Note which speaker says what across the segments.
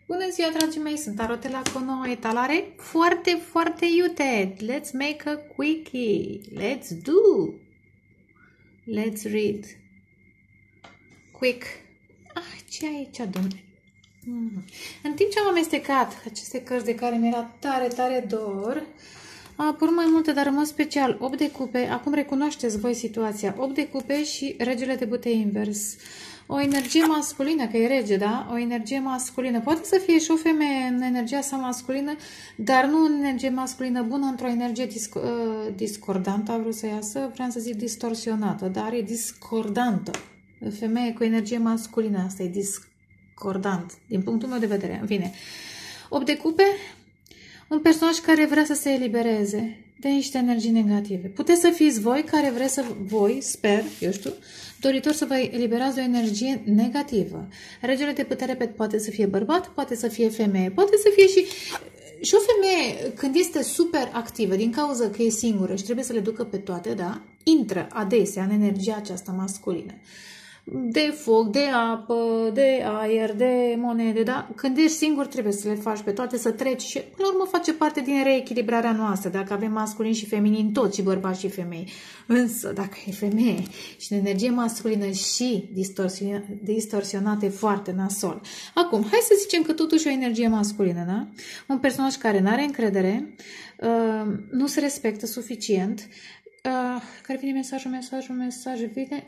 Speaker 1: Bună ziua, dragii mei! Sunt Arotela cu o nouă etalare foarte, foarte iute. Let's make a quickie. Let's do. Let's read. Quick. Ce e aici, domnule? În timp ce am amestecat aceste cărți de care mi-era tare, tare dor, am apărut mai multe, dar în mod special 8 de cupe. Acum recunoașteți voi situația. 8 de cupe și regele de bute invers. O energie masculină, că e rege, da? O energie masculină. Poate să fie și o femeie în energia sa masculină, dar nu în energie masculină bună, într-o energie discordantă, a vrut să iasă, vreau să zic distorsionată, dar e discordantă. Femeie cu energie masculină, asta e discordant, din punctul meu de vedere. În fine, 8 de cupe, un personaj care vrea să se elibereze de niște energii negative. Puteți să fiți voi care vreți să, sper, eu știu, doritor să vă eliberați de o energie negativă. Regele de putere poate să fie bărbat, poate să fie femeie, poate să fie și o femeie când este super activă, din cauza că e singură și trebuie să le ducă pe toate, da? Intră adesea în energia aceasta masculină. De foc, de apă, de aer, de monede, da? Când ești singur trebuie să le faci pe toate, să treci și până la urmă face parte din reechilibrarea noastră, dacă avem masculin și feminin, toți și bărbați și femei. Însă, dacă e femeie și în energie masculină și distorsionată, e foarte nasol. Acum, hai să zicem că totuși o energie masculină, da? Un personaj care nu are încredere, nu se respectă suficient, care vine mesaj, vine...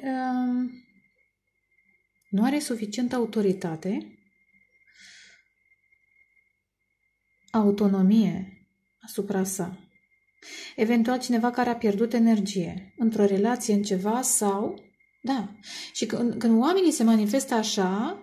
Speaker 1: nu are suficientă autoritate, autonomie asupra sa. Eventual cineva care a pierdut energie într-o relație, în ceva sau... Da. Și când oamenii se manifestă așa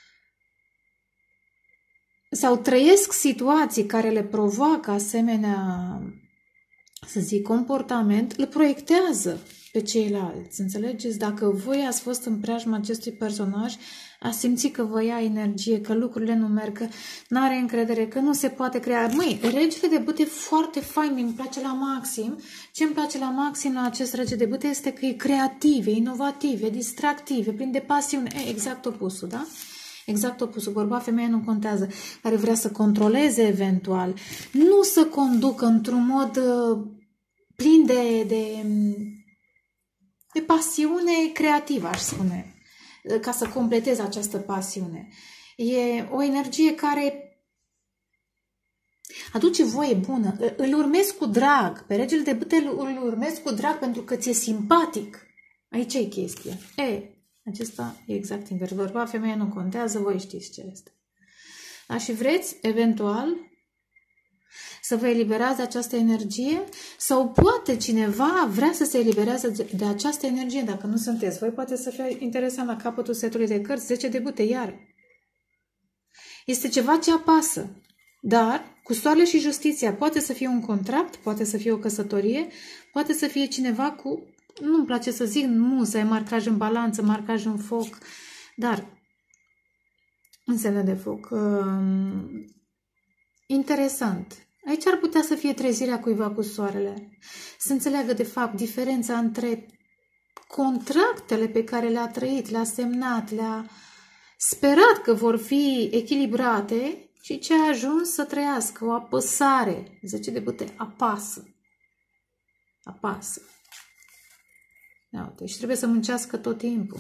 Speaker 1: sau trăiesc situații care le provoacă asemenea, să zic, comportament, îl proiectează pe ceilalți. Înțelegeți? Dacă voi ați fost în preajma acestui personaj, ați simțit că vă ia energie, că lucrurile nu merg, că nu are încredere, că nu se poate crea. Măi, regele de bute e foarte fain, îmi place la maxim. Ce îmi place la maxim la acest rege de bute este că e creativ, e inovativ, e distractiv, e plin de pasiune. Exact opusul, da? Exact opusul. Bărbat, femeie nu contează. Care vrea să controleze eventual. Nu să conducă într-un mod plin de pasiune creativă, aș spune, ca să completeze această pasiune. E o energie care aduce voie bună. Îl urmezi cu drag. Pe regele de bute îl urmezi cu drag pentru că ți-e simpatic. Aici e chestia. Acesta e exact invers. Bărbat, femeie nu contează, voi știți ce este. Da? Și vreți, eventual, să vă eliberați de această energie sau poate cineva vrea să se elibereze de această energie. Dacă nu sunteți voi, poate să fie interesant la capătul setului de cărți, 10 de bute, iar. Este ceva ce apasă, dar cu soarele și justiția poate să fie un contract, poate să fie o căsătorie, poate să fie cineva cu, nu-mi place să zic, musă, e marcaj în balanță, marcaj în foc, dar în semne de foc. Interesant. Aici ar putea să fie trezirea cuiva cu soarele. Să înțeleagă, de fapt, diferența între contractele pe care le-a trăit, le-a semnat, le-a sperat că vor fi echilibrate și ce a ajuns să trăiască. O apăsare. 10 de bute. Apasă. Apasă. Uite, și trebuie să muncească tot timpul.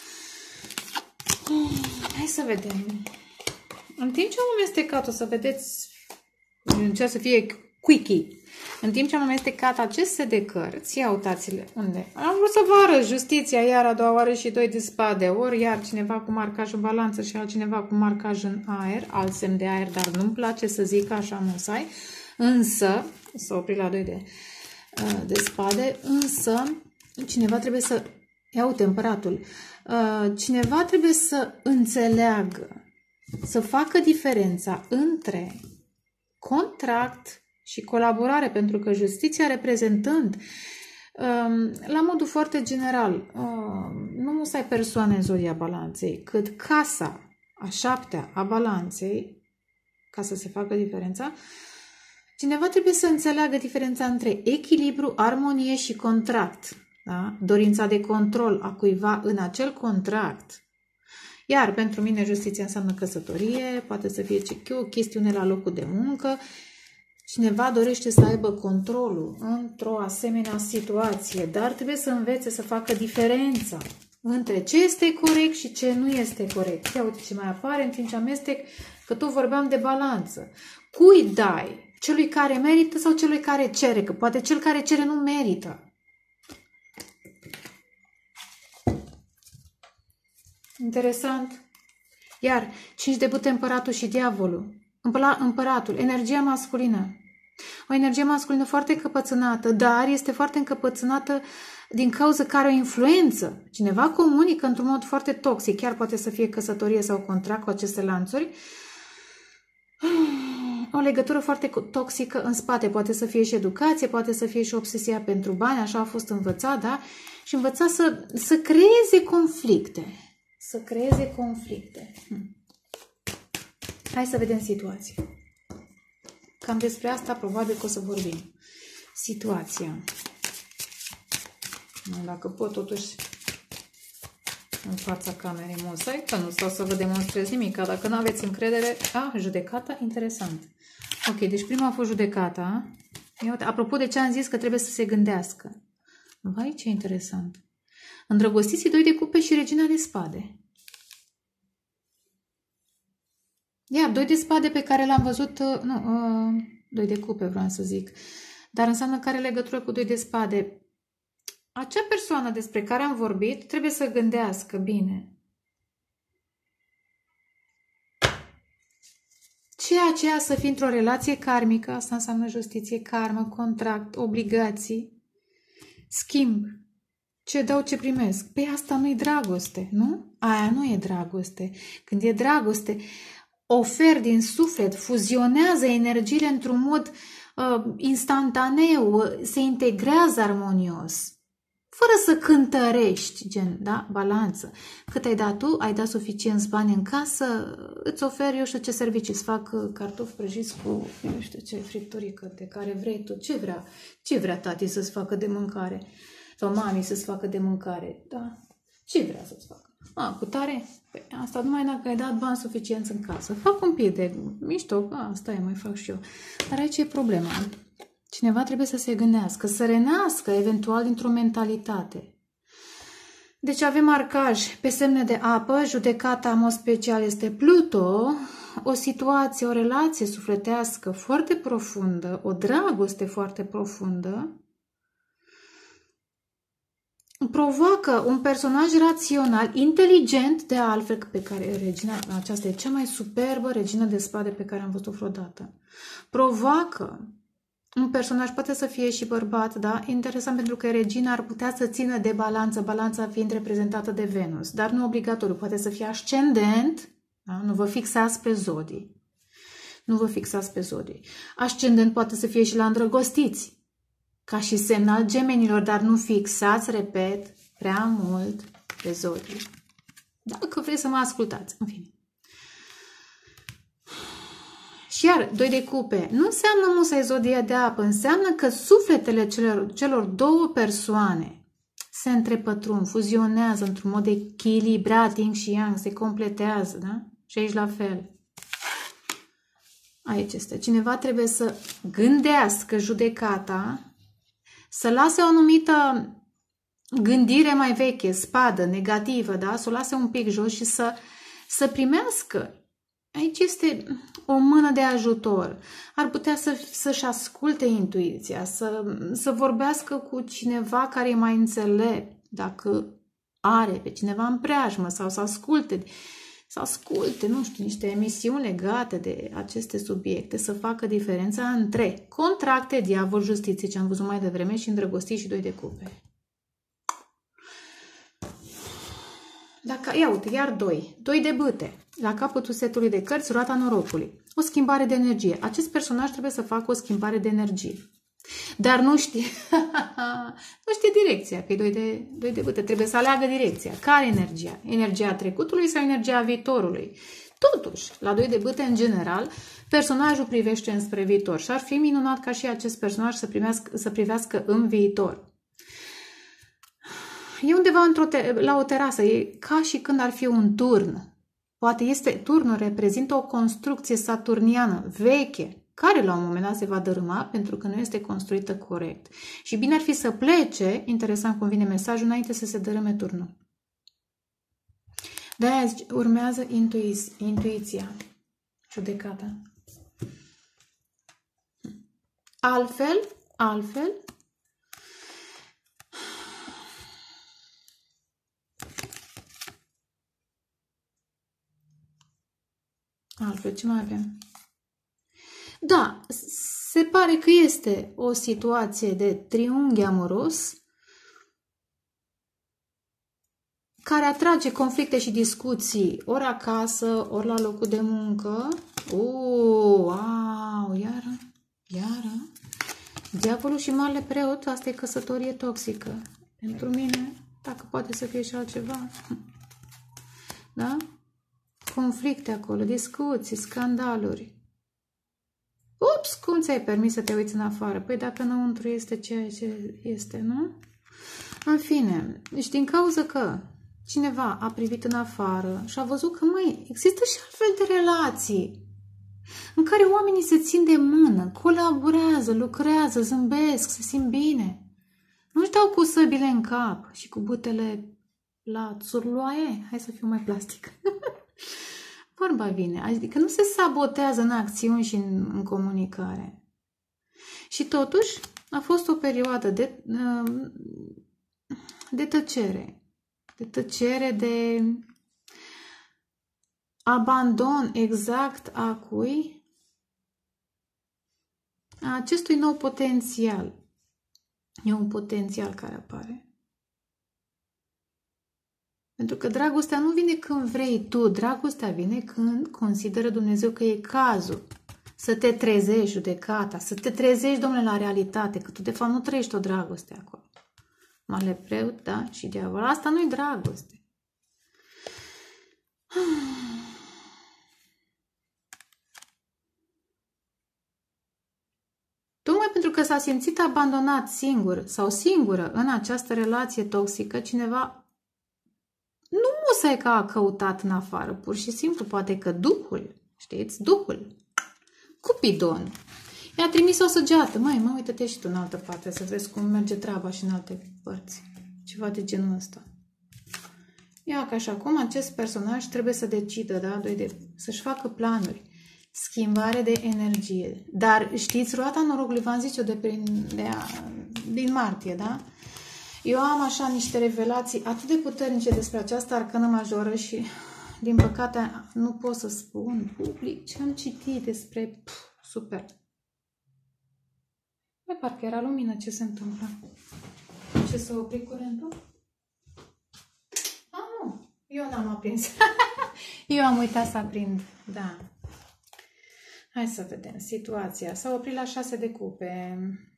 Speaker 1: Hai să vedem. În timp ce am amestecat, o să vedeți, încerc să fie quickie. În timp ce am amestecat acest set de cărți, ia uitați-le, unde? Am vrut să vă arăt justiția, iar a doua oară și 2 de spade, ori iar cineva cu marcaj în balanță și altcineva cu marcaj în aer, alt semn de aer, dar nu-mi place să zic așa musai, însă, să opri la 2 de spade, însă cineva trebuie să, ia uite, împăratul, cineva trebuie să înțeleagă, să facă diferența între contract și colaborare, pentru că justiția reprezentând, la modul foarte general, nu musai persoane în zodia balanței, cât casa a 7-a a balanței, ca să se facă diferența, cineva trebuie să înțeleagă diferența între echilibru, armonie și contract. Da? Dorința de control a cuiva în acel contract Iar pentru mine justiția înseamnă căsătorie, poate să fie o chestiune la locul de muncă. Cineva dorește să aibă controlul într-o asemenea situație, dar trebuie să învețe să facă diferența între ce este corect și ce nu este corect. Ia uite ce mai apare în timp ce amestec, că tot vorbeam de balanță. Cui dai? Celui care merită sau celui care cere? Că poate cel care cere nu merită. Interesant. Iar 5 de bâte, împăratul și diavolul. Împăratul, energia masculină. O energie masculină foarte încăpățânată, dar este foarte încăpățânată din cauza că are o influență. Cineva comunică într-un mod foarte toxic, chiar poate să fie căsătorie sau contract cu aceste lanțuri. O legătură foarte toxică în spate, poate să fie și educație, poate să fie și obsesia pentru bani, așa a fost învățat, da? Și învăța să creeze conflicte. Să creeze conflicte. Hai să vedem situația. Cam despre asta probabil că o să vorbim. Situația. Dacă pot totuși în fața camerei mosai, că nu stau să vă demonstrez nimic, dacă nu aveți încredere. Judecata, interesant. Ok, deci prima a fost judecata. Apropo de ce am zis că trebuie să se gândească. Vai, ce interesant. Îndrăgostiții 2 de cupe și regina de spade. Iar 2 de spade pe care l-am văzut, 2 de cupe vreau să zic, dar înseamnă că are legătură cu 2 de spade. Acea persoană despre care am vorbit trebuie să gândească bine. Ceea aceea să fie într-o relație karmică, asta înseamnă justiție, karmă, contract, obligații, schimb. Ce dau, ce primesc. Păi asta nu e dragoste, nu? Aia nu e dragoste. Când e dragoste, oferi din suflet, fuzionează energiile într-un mod instantaneu, se integrează armonios, fără să cântărești, gen, da? Balanță. Cât ai dat tu, ai dat suficienți bani în casă, îți oferi, eu știu ce servicii, îți fac cartofi prăjiți cu, eu știu ce, fripturică de care vrei tu. Ce vrea tati să-ți facă de mâncare? Sau mami să-ți facă de mâncare, da? Ce vrea să-ți facă? Cu tare? Păi, asta numai dacă ai dat bani suficienți în casă. Fac un pic de mișto, asta mai fac și eu. Dar aici e problema. Cineva trebuie să se gândească, să renască eventual dintr-o mentalitate. Deci avem arcaj pe semne de apă, judecata în mod special este Pluto, o situație, o relație sufletească foarte profundă, o dragoste foarte profundă, provoacă un personaj rațional, inteligent, de altfel, pe care regina, aceasta e cea mai superbă regină de spade pe care am văzut-o vreodată. Provoacă un personaj, poate să fie și bărbat, da? Interesant pentru că regina ar putea să țină de balanță, balanța fiind reprezentată de Venus, dar nu obligatoriu, poate să fie ascendent, da? Nu vă fixați pe zodii. Nu vă fixați pe zodii. Ascendent poate să fie și la îndrăgostiți, ca și semn al gemenilor, dar nu fixați, repet, prea mult pe zodii. Dacă vreți să mă ascultați, în fine. Și iar, 2 de cupe, nu înseamnă musai zodia de apă, înseamnă că sufletele celor două persoane se întrepătrund, fuzionează într-un mod echilibrat, yin și yang, se completează, da? Și aici la fel. Aici este. Cineva trebuie să gândească judecata, să lase o anumită gândire mai veche, spadă, negativă, da? Să o lase un pic jos și să primească. Aici este o mână de ajutor. Ar putea să-și asculte intuiția, să vorbească cu cineva care e mai înțelept, dacă are pe cineva în preajmă, sau să asculte, nu știu, niște emisiuni legate de aceste subiecte, să facă diferența între contracte, diavol, justiție, ce am văzut mai devreme, și îndrăgostiți și 2 de cupe. Dacă, ia uite, iar 2 de bâte, la capătul setului de cărți, roata norocului. O schimbare de energie. Acest personaj trebuie să facă o schimbare de energie. Dar nu știe, nu știe direcția, că e 2 de bâte, trebuie să aleagă direcția. Care energia? Energia trecutului sau energia viitorului? Totuși, la 2 de bâte, în general, personajul privește înspre viitor și ar fi minunat ca și acest personaj să privească în viitor. E undeva la o terasă, e ca și când ar fi un turn. Poate turnul reprezintă o construcție saturniană veche, care la un moment dat se va dărâma pentru că nu este construită corect. Și bine ar fi să plece, interesant cum vine mesajul, înainte să se dărâme turnul. De-aia urmează intuiția, judecata. Altfel, ce mai avem? Da, se pare că este o situație de triunghi amoros care atrage conflicte și discuții ori acasă, ori la locul de muncă. Wow, iară. Diavolul și marele preot, asta e căsătorie toxică. Pentru mine, dacă poate să fie și altceva. Da? Conflicte acolo, discuții, scandaluri. Ups, cum ți-ai permis să te uiți în afară? Păi dacă înăuntru este ceea ce este, nu? În fine, deci din cauza că cineva a privit în afară și a văzut că, măi, există și altfel de relații în care oamenii se țin de mână, colaborează, lucrează, zâmbesc, se simt bine. Nu-și dau cu săbile în cap și cu butele la țurloaie. Hai să fiu mai plastic. Vorba vine, adică nu se sabotează în acțiuni și în comunicare. Și totuși a fost o perioadă de tăcere, de abandon exact a cui? A acestui nou potențial. E un potențial care apare. Pentru că dragostea nu vine când vrei tu, dragostea vine când consideră Dumnezeu că e cazul să te trezești, judecata, să te trezești, domnule, la realitate, că tu de fapt nu trăiești o dragoste acolo. Marele preot, da? Și diavol. Asta nu-i dragoste. Tocmai pentru că s-a simțit abandonat singur sau singură în această relație toxică, cineva nu musai că a căutat în afară, pur și simplu, poate că Duhul, știți, Duhul, Cupidon, i-a trimis o săgeată. Măi, uită-te și tu în altă parte să vezi cum merge treaba și în alte părți. Ceva de genul ăsta. Ia că așa cum acest personaj trebuie să decidă, da? Să-și facă planuri. Schimbare de energie. Dar știți, roata norocului, v-am zis eu din martie, da? Eu am așa niște revelații atât de puternice despre această arcană majoră și, din păcate, nu pot să spun public ce am citit despre... super. Băi, parcă era lumină, ce se întâmplă? Ce s-a oprit curentul? Nu, eu n-am aprins. Eu am uitat să aprind, da. Hai să vedem situația. S-a oprit la 6 de cupe.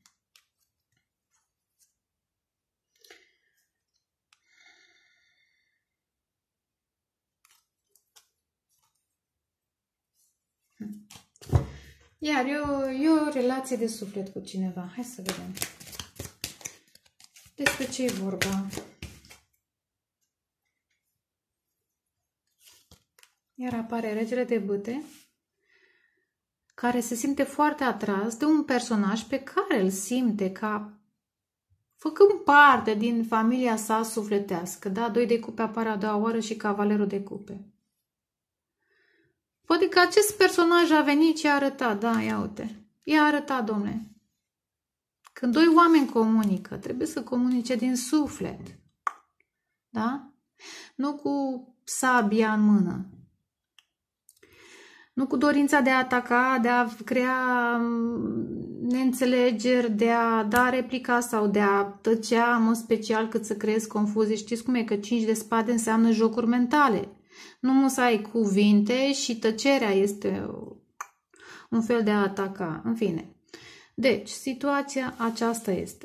Speaker 1: Iar e o relație de suflet cu cineva. Hai să vedem. Despre ce e vorba? Iar apare regele de bâte, care se simte foarte atras de un personaj pe care îl simte ca făcând parte din familia sa sufletească. Da? 2 de cupe apare a doua oară și cavalerul de cupe. Poate că acest personaj a venit și a arătat, da, ia uite, i-a arătat, domnule. Când doi oameni comunică, trebuie să comunice din suflet, da? Nu cu sabia în mână. Nu cu dorința de a ataca, de a crea neînțelegeri, de a da replica sau de a tăcea, în mod special, cât să creezi confuzie. Știți cum e? Că 5 de spade înseamnă jocuri mentale. Nu musai cuvinte și tăcerea este un fel de a ataca. În fine. Deci, situația aceasta este.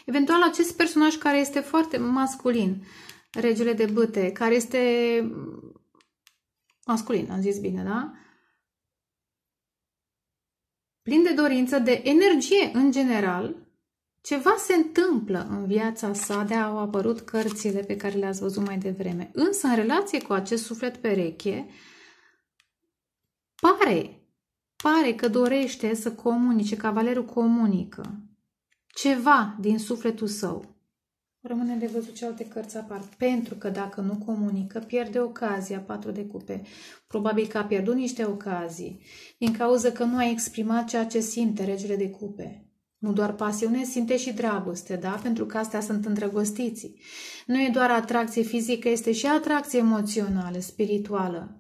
Speaker 1: Eventual acest personaj care este foarte masculin, regele de bâte, care este masculin, am zis bine, da? Plin de dorință, de energie în general, ceva se întâmplă în viața sa, de au apărut cărțile pe care le-ați văzut mai devreme. Însă, în relație cu acest suflet pereche, pare că dorește să comunice, cavalerul comunică ceva din sufletul său. Rămâne de văzut ce alte cărți apar. Pentru că dacă nu comunică, pierde ocazia, 4 de cupe. Probabil că a pierdut niște ocazii din cauza că nu a exprimat ceea ce simte, regele de cupe. Nu doar pasiune, simte și dragoste, da? Pentru că astea sunt îndrăgostiții. Nu e doar atracție fizică, este și atracție emoțională, spirituală.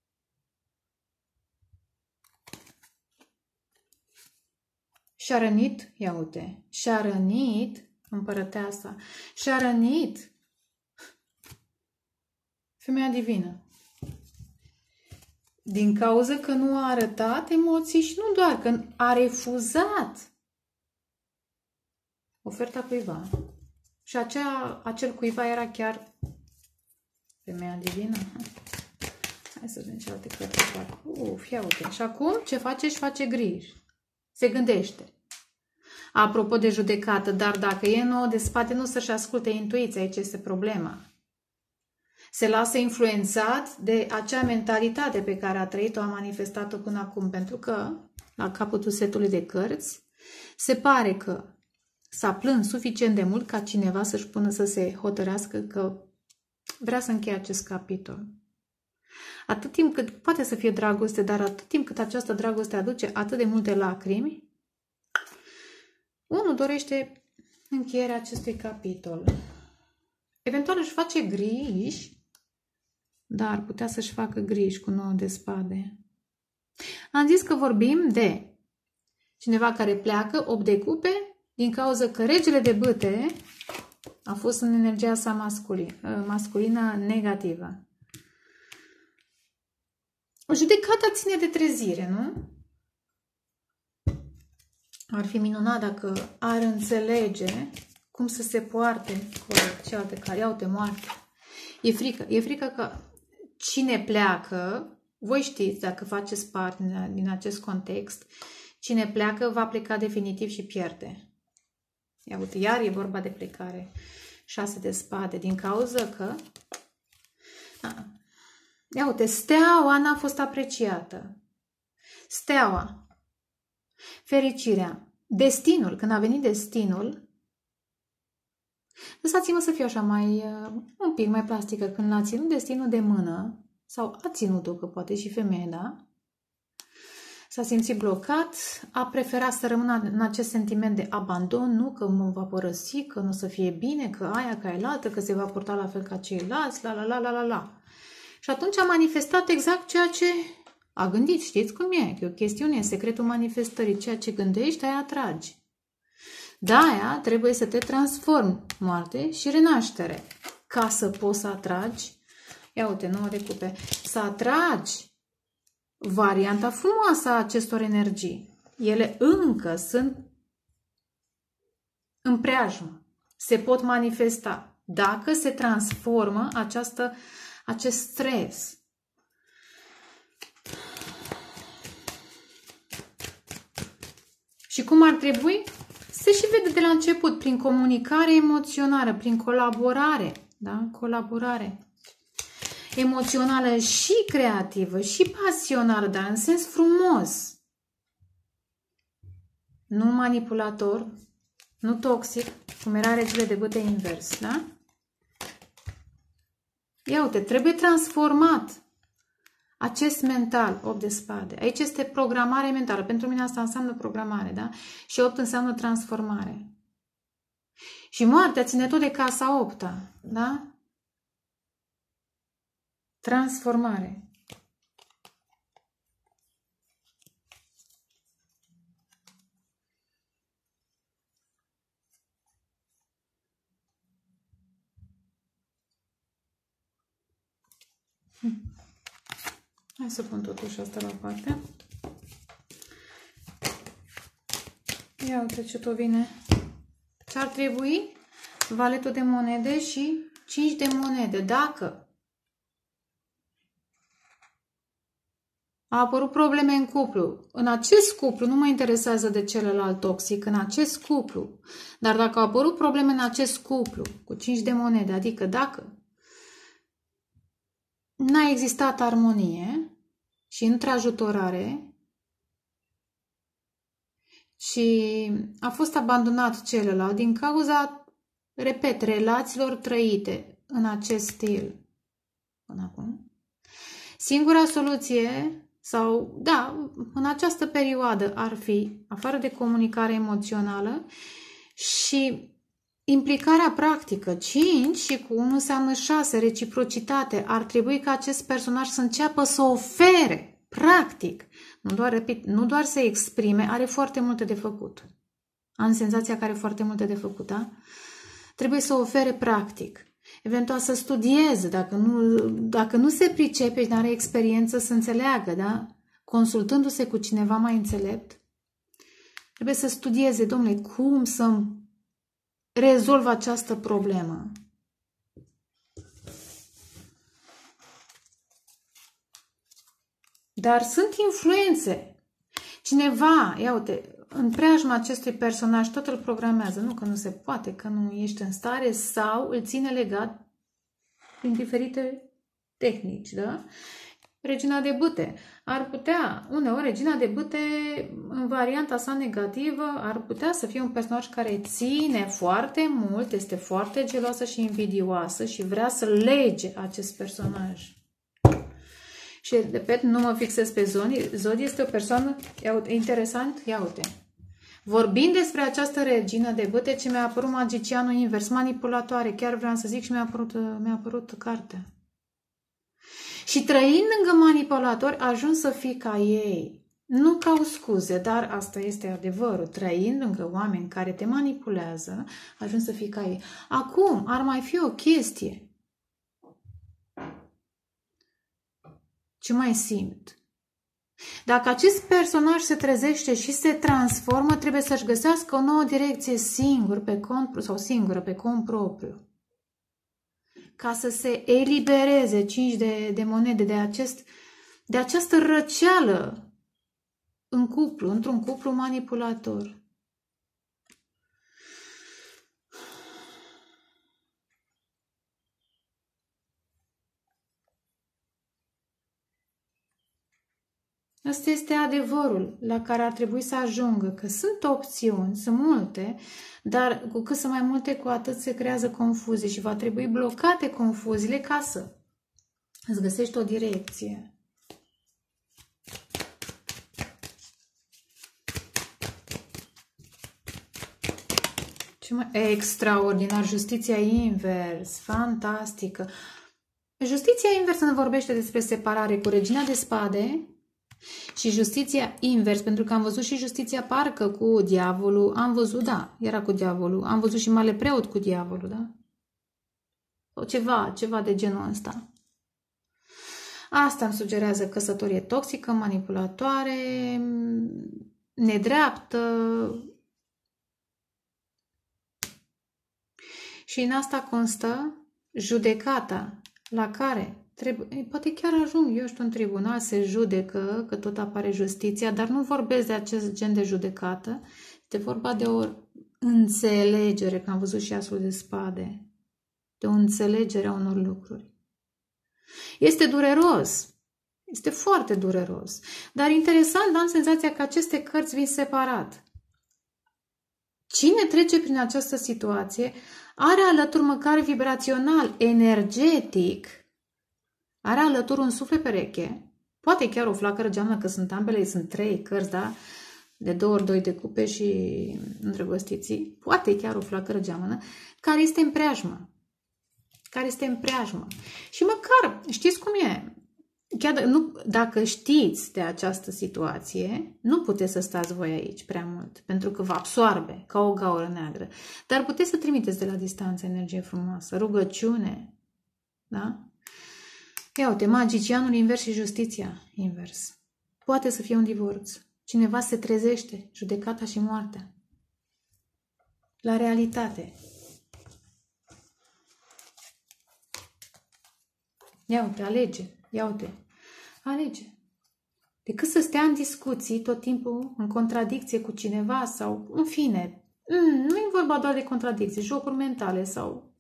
Speaker 1: Și-a rănit, ia uite, și-a rănit împărăteasa, și-a rănit femeia divină. Din cauza că nu a arătat emoții și nu doar, că a refuzat oferta cuiva. Și acel cuiva era chiar femeia divină. Hai să vedem ce alte cărți apar. Ia uite. Și acum ce face? Își face griji. Se gândește. Apropo de judecată, dar dacă e 9 de spate, nu să-și asculte intuiția, aici este problema. Se lasă influențat de acea mentalitate pe care a trăit-o, a manifestat-o până acum, pentru că, la capătul setului de cărți, se pare că s-a plâns suficient de mult ca cineva să-și pună să se hotărească că vrea să încheie acest capitol. Atât timp cât poate să fie dragoste, dar atât timp cât această dragoste aduce atât de multe lacrimi, unul dorește încheierea acestui capitol. Eventual își face griji, dar ar putea să-și facă griji cu 9 de spade. Am zis că vorbim de cineva care pleacă, 8 de cupe, din cauza că regele de bâte a fost în energia sa masculină negativă. O judecată ține de trezire, nu? Ar fi minunat dacă ar înțelege cum să se poarte corect. Ce alte care iau de moarte. E frică. E frică că cine pleacă, voi știți, dacă faceți parte din acest context, cine pleacă va pleca definitiv și pierde. Ia uite, iar e vorba de plecare. 6 de spade, din cauza că ia uite, steaua n-a fost apreciată. Steaua, fericirea, destinul, când a venit destinul, lăsați-mă să fiu așa un pic mai plastică, când l-a ținut destinul de mână, sau a ținut-o, că poate și femeie, da? S-a simțit blocat, a preferat să rămână în acest sentiment de abandon, nu că mă va părăsi, că nu o să fie bine, că aia, că aia, că se va purta la fel ca ceilalți, la. Și atunci a manifestat exact ceea ce a gândit. Știți cum e? Că e o chestiune, secretul manifestării. Ceea ce gândești, aia atragi. De-aia trebuie să te transformi, moarte și renaștere. Ca să poți să atragi, ia uite, 9 de cupe, să atragi varianta frumoasă a acestor energii. Ele încă sunt în preajmă. Se pot manifesta dacă se transformă acest stres. Și cum ar trebui? Se și vede de la început, prin comunicare emoțională, prin colaborare, da? Colaborare emoțională și creativă și pasională, dar în sens frumos. Nu manipulator, nu toxic, cum era regele de bâte invers, da? Ia uite, trebuie transformat acest mental, 8 de spade. Aici este programare mentală. Pentru mine asta înseamnă programare, da? Și 8 înseamnă transformare. Și moartea ține tot de casa 8-a, da? Transformare. Hai să pun totuși asta la parte. Ia uite ce tot vine. ar trebui valetul de monede și 5 de monede. Dacă a apărut probleme în cuplu, în acest cuplu, nu mă interesează de celălalt toxic, în acest cuplu, dar dacă au apărut probleme în acest cuplu cu 5 de monede, adică dacă n-a existat armonie și întrajutorare și a fost abandonat celălalt din cauza, repet, relațiilor trăite în acest stil până acum, singura soluție sau, da, în această perioadă ar fi, afară de comunicare emoțională și implicarea practică, 5 și cu 1 înseamnă 6, reciprocitate. Ar trebui ca acest personaj să înceapă să ofere, practic, nu doar, repet, nu doar să exprime, are foarte multe de făcut. Am senzația că are foarte multe de făcut, da? Trebuie să ofere practic. Eventual să studieze, dacă nu se pricepe și nu are experiență, să înțeleagă, da? Consultându-se cu cineva mai înțelept, trebuie să studieze, domnule, cum să rezolv această problemă. Dar sunt influențe. Cineva, ia uite, în preajma acestui personaj tot îl programează, nu că nu se poate, că nu ești în stare, sau îl ține legat prin diferite tehnici, da? Regina de bâte. Ar putea, uneori, regina de bâte, în varianta sa negativă, ar putea să fie un personaj care ține foarte mult, este foarte geloasă și invidioasă și vrea să lege acest personaj. Și, repet, nu mă fixez pe Zodie, este o persoană, ia uite, interesant, ia uite. Vorbind despre această regină de bâte, ce mi-a apărut magicianul invers, manipulatoare, chiar vreau să zic și mi-a apărut cartea. Și trăind lângă manipulatori, ajuns să fii ca ei. Nu ca o scuze, dar asta este adevărul. Trăind lângă oameni care te manipulează, ajuns să fii ca ei. Acum, ar mai fi o chestie. Ce mai simt? Dacă acest personaj se trezește și se transformă, trebuie să-și găsească o nouă direcție singur pe cont sau singură pe cont propriu. Ca să se elibereze 5 de monede de această răceală în cuplu, într-un cuplu manipulator. Asta este adevărul la care ar trebui să ajungă, că sunt opțiuni, sunt multe, dar cu cât sunt mai multe, cu atât se creează confuzie și va trebui blocate confuziile ca să îți găsești o direcție. Ce mai extraordinar, justiția invers, fantastică. Justiția invers ne vorbește despre separare cu regina de spade și justiția invers, pentru că am văzut și justiția parcă cu diavolul, am văzut, da, era cu diavolul, am văzut și mare preot cu diavolul, da? Sau ceva de genul ăsta. Asta îmi sugerează căsătorie toxică, manipulatoare, nedreaptă. Și în asta constă judecata la care trebuie, poate chiar ajung, eu știu, în tribunal se judecă, că tot apare justiția, dar nu vorbesc de acest gen de judecată. Este vorba de o înțelegere, că am văzut și asul de spade, de o înțelegere a unor lucruri. Este dureros, este foarte dureros, dar interesant, am senzația că aceste cărți vin separat. Cine trece prin această situație are alături măcar vibrațional, energetic, are alături un suflet pereche, poate chiar o flacără geamnă, că sunt ambele, sunt 3 cărți, da? De 2 ori 2 de cupe și îndrăgostiții, poate chiar o flacără geamănă, care este în preajmă. Și măcar, știți cum e? Chiar dacă știți de această situație, nu puteți să stați voi aici prea mult, pentru că vă absoarbe ca o gaură neagră. Dar puteți să trimiteți de la distanță energie frumoasă, rugăciune, da? Ia uite, magicianul invers și justiția invers. Poate să fie un divorț. Cineva se trezește, judecata și moartea. la realitate. Ia uite, alege. Ia uite. Alege. Decât să stea în discuții tot timpul în contradicție cu cineva sau, în fine, nu e vorba doar de contradicții, jocuri mentale sau...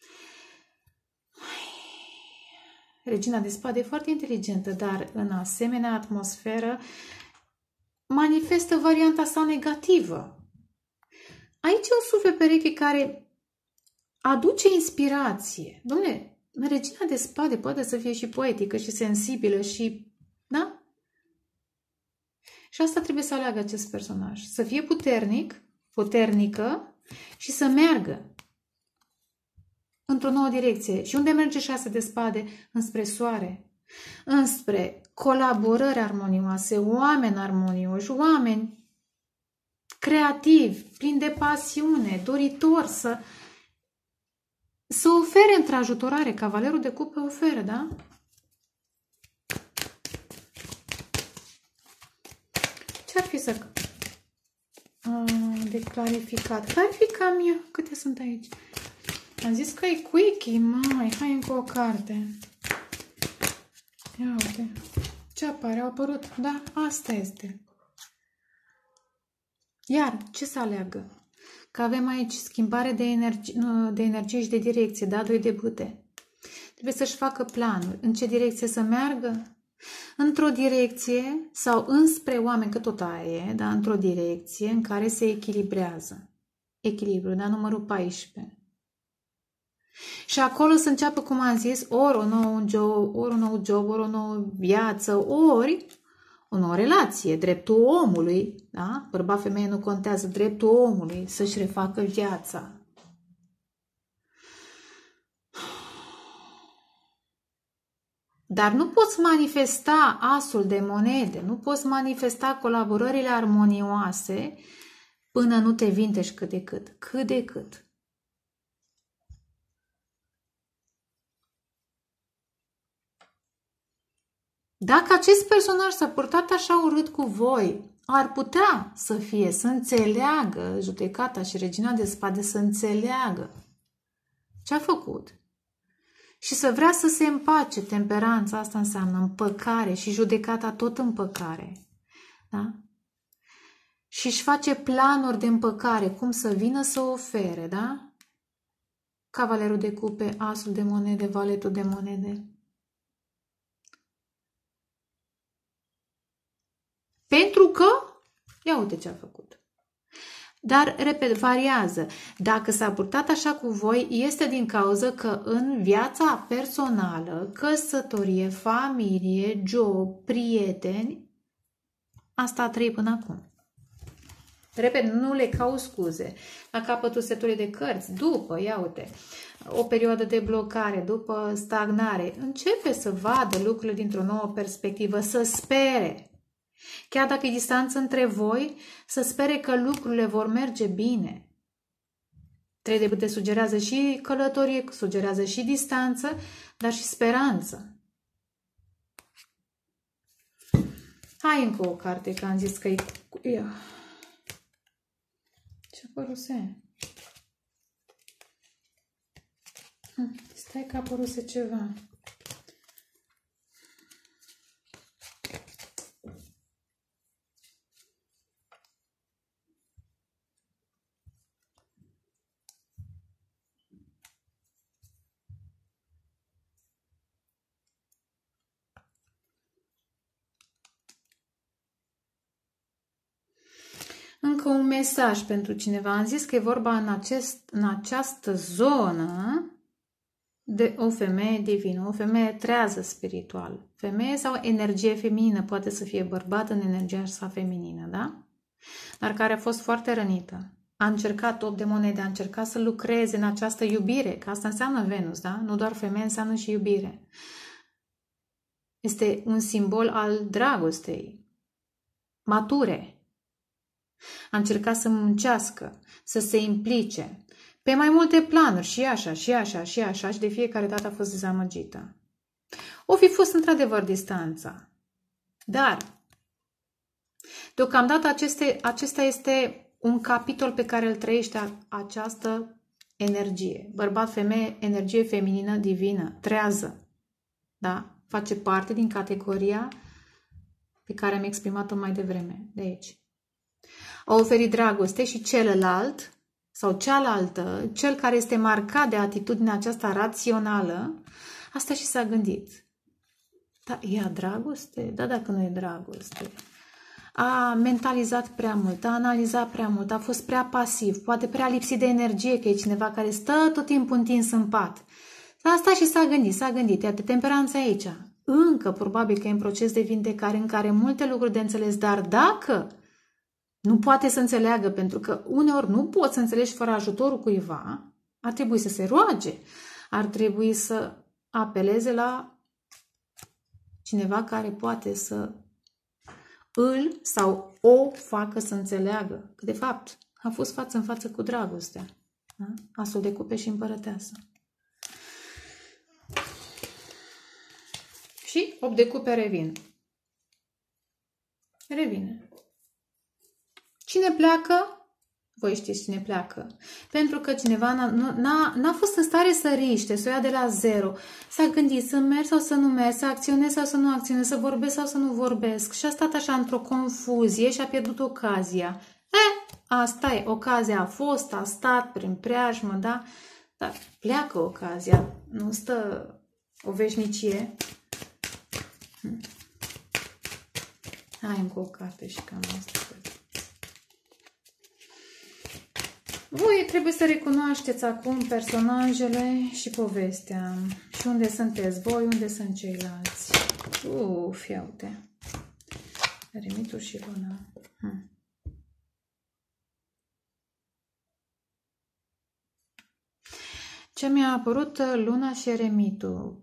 Speaker 1: Regina de spade e foarte inteligentă, dar în asemenea atmosferă manifestă varianta sa negativă. Aici e un suflet pereche care aduce inspirație. Dom'le, regina de spade poate să fie și poetică și sensibilă și... Da? Și asta trebuie să aleagă acest personaj. Să fie puternic, puternică și să meargă într-o nouă direcție. Și unde merge 6 de spade? Înspre soare. Înspre colaborări armonioase, oameni armonioși, oameni creativi, plini de pasiune, doritori să ofere întrajutorare. Cavalerul de cupe oferă, da? Ce-ar fi să... de clarificat. Clarificam eu. Câte sunt aici? Am zis că e quickie, mai. Hai încă o carte. Ia uite. Ce apare? Au apărut? Da, asta este. Iar, ce să aleagă? Că avem aici schimbare de energie și de direcție, da? 2 de bâte. Trebuie să-și facă planul. În ce direcție să meargă? Într-o direcție sau înspre oameni, că tot aia e, da? Într-o direcție în care se echilibrează. Echilibru, da? Numărul 14. Și acolo să înceapă, cum am zis, ori un nou job, ori o nouă viață, ori o nouă relație, dreptul omului, da? Bărbat, femeie nu contează, dreptul omului să-și refacă viața. Dar nu poți manifesta asul de monede, nu poți manifesta colaborările armonioase până nu te vindești cât de cât. Cât de cât. Dacă acest personaj s-a purtat așa urât cu voi, ar putea să fie, să înțeleagă judecata și regina de spade, să înțeleagă ce a făcut și să vrea să se împace. Temperanța asta înseamnă împăcare și judecata tot împăcare. Da? Și își face planuri de împăcare, cum să vină să ofere, da? Cavalerul de cupe, asul de monede, valetul de monede. Pentru că, ia uite ce a făcut. Dar, repet, variază. Dacă s-a purtat așa cu voi, este din cauza că în viața personală, căsătorie, familie, job, prieteni, asta a trăit până acum. Repet, nu le caut scuze. La capătul setului de cărți, după, ia uite, o perioadă de blocare, după stagnare, începe să vadă lucrurile dintr-o nouă perspectivă, să spere. Chiar dacă e distanță între voi, să spere că lucrurile vor merge bine. 3 de bâte sugerează și călătorie, sugerează și distanță, dar și speranță. Hai încă o carte, că am zis că e... Ce păruse? Stai că a păruse ceva. Încă un mesaj pentru cineva. Am zis că e vorba în această zonă de o femeie divină, o femeie trează spiritual. Femeie sau energie feminină, poate să fie bărbat în energia sa feminină, da? Dar care a fost foarte rănită. A încercat 8 de monede, a încercat să lucreze în această iubire, că asta înseamnă Venus, da? Nu doar femeie, înseamnă și iubire. Este un simbol al dragostei, mature. A încercat să muncească, să se implice pe mai multe planuri, și așa, și așa, și așa, și de fiecare dată a fost dezamăgită. O fi fost într-adevăr distanța. Dar, deocamdată acesta este un capitol pe care îl trăiește această energie. Bărbat, femeie, energie feminină, divină, trează. Da? Face parte din categoria pe care am exprimat-o mai devreme. De aici. A oferit dragoste și celălalt sau cealaltă, cel care este marcat de atitudinea aceasta rațională, asta și s-a gândit. Da, e dragoste? Da, dacă nu e dragoste. A mentalizat prea mult, a analizat prea mult, a fost prea pasiv, poate prea lipsit de energie, că e cineva care stă tot timpul întins în pat. Asta și s-a gândit, iată, temperanța aici. Încă, probabil că e în proces de vindecare, în care multe lucruri de înțeles, dar dacă nu poate să înțeleagă, pentru că uneori nu poți să înțelegi fără ajutorul cuiva, ar trebui să se roage, ar trebui să apeleze la cineva care poate să îl sau o facă să înțeleagă că de fapt a fost față în față cu dragostea. Da? Asul de cupe și împărăteasă. Și 8 de cupe revin. Revine. Cine pleacă? Voi știți cine pleacă. Pentru că cineva n-a fost în stare să riște, să o ia de la zero. S-a gândit să merg sau să nu merg, să acționez sau să nu acționez, să vorbesc sau să nu vorbesc. Și a stat așa într-o confuzie și a pierdut ocazia. Asta e. Ocazia a fost, a stat prin preajmă, da? Dar pleacă ocazia. Nu stă o veșnicie. Hai încă o carte și cam asta. Voi trebuie să recunoașteți acum personajele și povestea. Și unde sunteți voi, unde sunt ceilalți. Ia uite. Eremitul și Luna. Ce mi-a apărut Luna și Eremitul?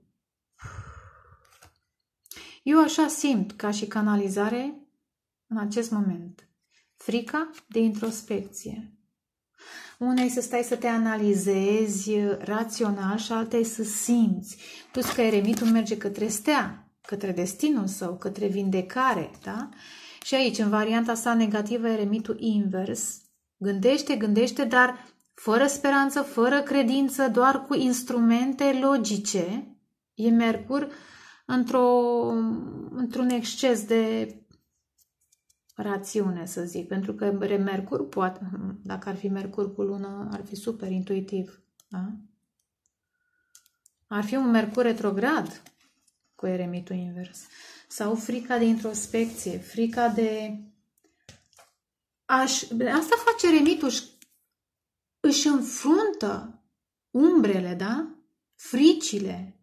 Speaker 1: Eu așa simt ca și canalizare în acest moment. Frica de introspecție. Una e să stai să te analizezi rațional și alta e să simți. Plus că eremitul merge către stea, către destinul său, către vindecare. Da? Și aici, în varianta sa negativă, eremitul invers. Gândește, dar fără speranță, fără credință, doar cu instrumente logice. E Mercur într-un exces de rațiune, să zic, pentru că Mercur poate, dacă ar fi Mercur cu lună, ar fi super intuitiv. Da? Ar fi un Mercur retrograd cu eremitul invers. Sau frica de introspecție, frica de... Asta face eremitul, își înfruntă umbrele, da? Fricile.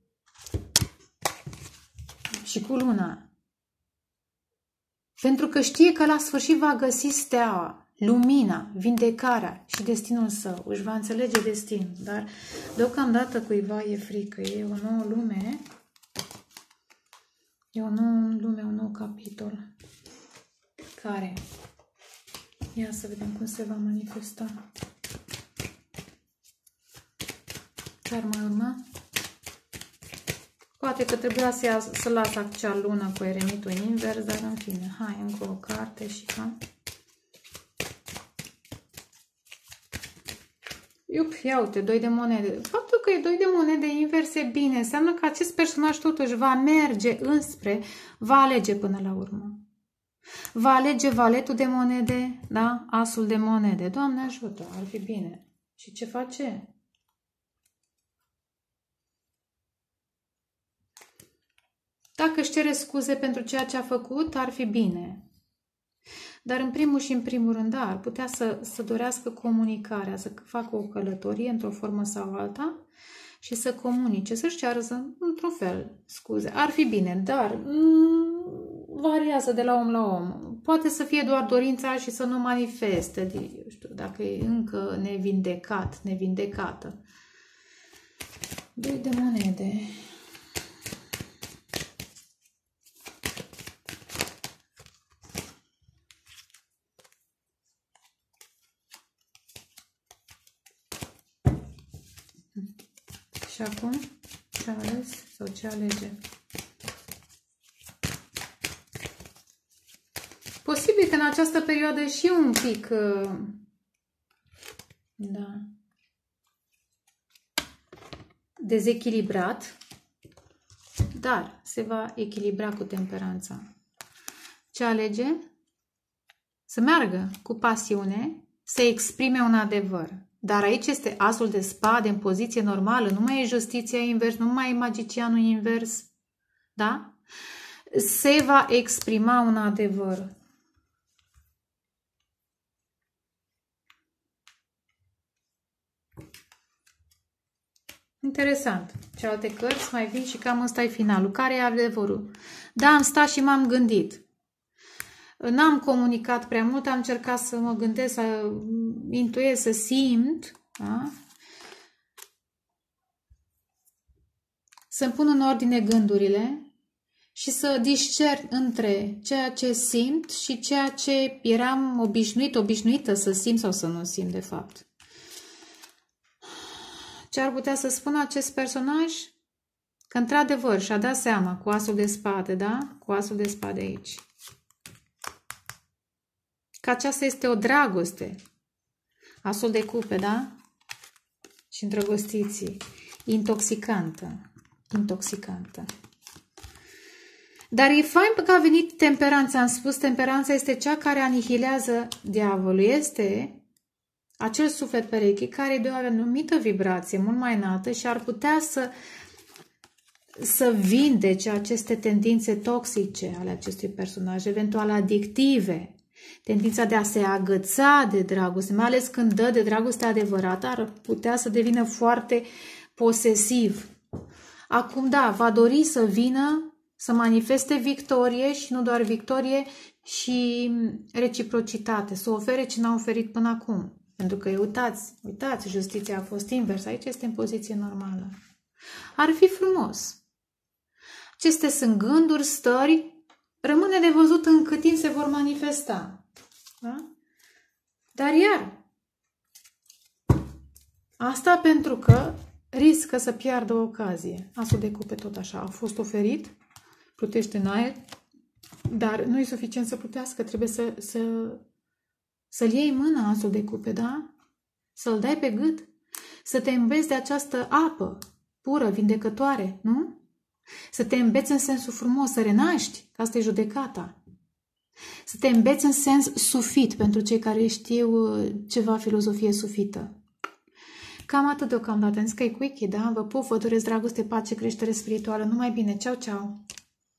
Speaker 1: Și cu luna. Pentru că știe că la sfârșit va găsi steaua, lumina, vindecarea și destinul său. Își va înțelege destinul. Dar deocamdată cuiva e frică. E o nouă lume. E o nouă lume, un nou capitol. Care? Ia să vedem cum se va manifesta. Ce ar mai urma? Poate că trebuia să las acea lună cu eremitul invers, dar în fine, hai încă o carte și ca. Ia uite, 2 de monede. Faptul că e 2 de monede invers e bine, înseamnă că acest personaj totuși va merge înspre, va alege până la urmă. Va alege valetul de monede, da? Asul de monede. Doamne ajută, ar fi bine. Și ce face? Dacă își cere scuze pentru ceea ce a făcut, ar fi bine. Dar în primul și în primul rând, da, ar putea să dorească comunicarea, să facă o călătorie într-o formă sau alta și să comunice, să-și ceară într-un fel scuze. Ar fi bine, dar variază de la om la om. Poate să fie doar dorința și să nu manifeste, eu știu, dacă e încă nevindecat, nevindecată. 2 de monede. Și acum ce ales sau ce alege? Posibil că în această perioadă și un pic Da. Dezechilibrat, dar se va echilibra cu temperanța. Ce alege? Să meargă cu pasiune, să exprime un adevăr. Dar aici este asul de spade în poziție normală, nu mai e justiția invers, nu mai e magicianul invers. Da? Se va exprima un adevăr. Interesant. Cealaltă cărți mai vin și cam ăsta e finalul. Care e adevărul? Da, am stat și m-am gândit. N-am comunicat prea mult, am încercat să mă gândesc, să intuiesc, să simt. Da? Să-mi pun în ordine gândurile și să discern între ceea ce simt și ceea ce eram obișnuită să simt sau să nu simt de fapt. Ce ar putea să spună acest personaj? Că într-adevăr și-a dat seama cu asul de spade, da? Cu asul de spade aici. Că aceasta este o dragoste. Asul de cupe, da? Și îndrăgostiții. Intoxicantă. Intoxicantă. Dar e fain că a venit temperanța. Am spus, temperanța este cea care anihilează diavolul. Este acel suflet pereche care e de o anumită vibrație mult mai înaltă și ar putea să vindece aceste tendințe toxice ale acestui personaj, eventual adictive. Tendința de a se agăța de dragoste, mai ales când dă de dragoste adevărată, ar putea să devină foarte posesiv. Acum, da, va dori să vină, să manifeste victorie și nu doar victorie, și reciprocitate, să ofere ce n-a oferit până acum. Pentru că, uitați, justiția a fost invers, aici este în poziție normală. Ar fi frumos. Acestea sunt gânduri, stări, rămâne de văzut în cât timp se vor manifesta. Da? Dar iar, asta pentru că riscă să piardă o ocazie. Asul de cupe tot așa a fost oferit, plutește în aer, dar nu e suficient să plutească, trebuie să-l iei în mână asul de cupe, da? Să-l dai pe gât, să te îmbeți de această apă pură, vindecătoare, nu? Să te îmbeți în sensul frumos, să renaști, că asta e judecata. Să te îmbeți în sens sufit, pentru cei care știu ceva filozofie sufită. Cam atât deocamdată. Îmi zis că e quickie, da? Vă pup, vă doresc dragoste, pace, creștere spirituală. Numai bine. Ceau, ceau!